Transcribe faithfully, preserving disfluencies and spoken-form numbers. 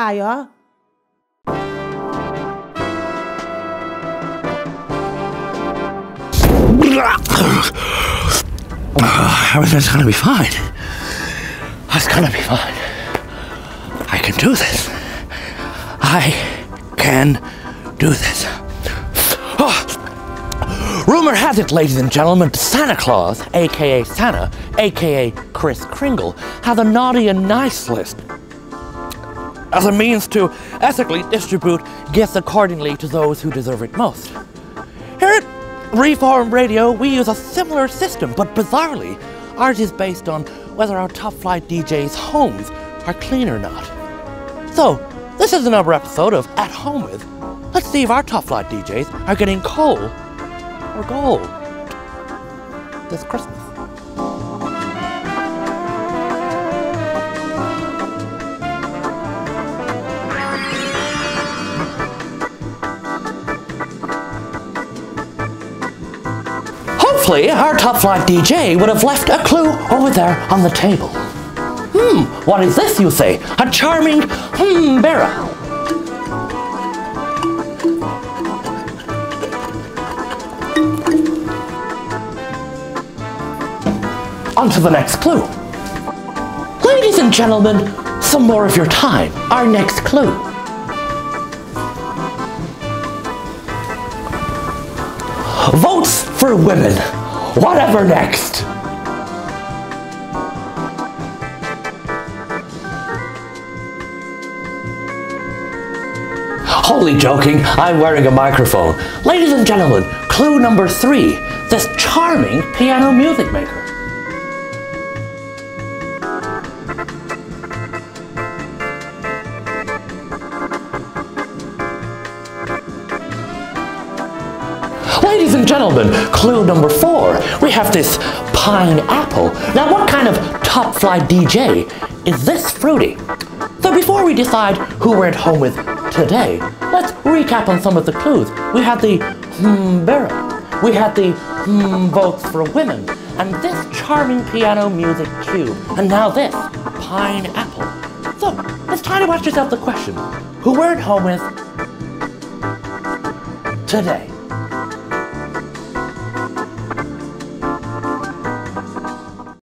higher. Everything's gonna be fine. It's gonna be fine. I can do this. I can do this. Oh. Rumor has it, ladies and gentlemen, Santa Claus, aka Santa, aka Kris Kringle, has a naughty and nice list as a means to ethically distribute gifts accordingly to those who deserve it most. Here at Reform Radio, we use a similar system, but bizarrely, ours is based on whether our top flight D Js' homes are clean or not. So, this is another episode of At Home With. Let's see if our top flight D Js are getting coal or gold this Christmas. Hopefully, our top flight D J would have left a clue over there on the table. Hmm, what is this, you say? A charming hmm berra. On to the next clue. Ladies and gentlemen, some more of your time. Our next clue. Votes for women. Whatever next. Wholly joking, I'm wearing a microphone. Ladies and gentlemen, clue number three. This charming piano music maker. Ladies and gentlemen, clue number four. We have this pineapple. Now, what kind of top flight D J is this fruity? So before we decide who we're at home with today, let's recap on some of the clues. We had the hmm berra, we had the hmm votes for women, and this charming piano music cube, and now this pineapple. So it's time to ask yourself the question: who we're at home with today?